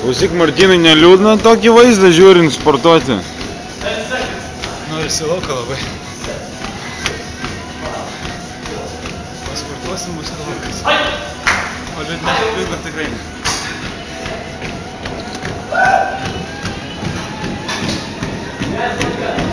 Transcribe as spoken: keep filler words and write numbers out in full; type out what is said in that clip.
Klausyk, Martynai, neliūdna tokį vaizdą žiūrint sportuoti? Norisi lauką labai. Pasportuosim bus ir laukas. O liūdna, liūdna tikrai ne. Yes,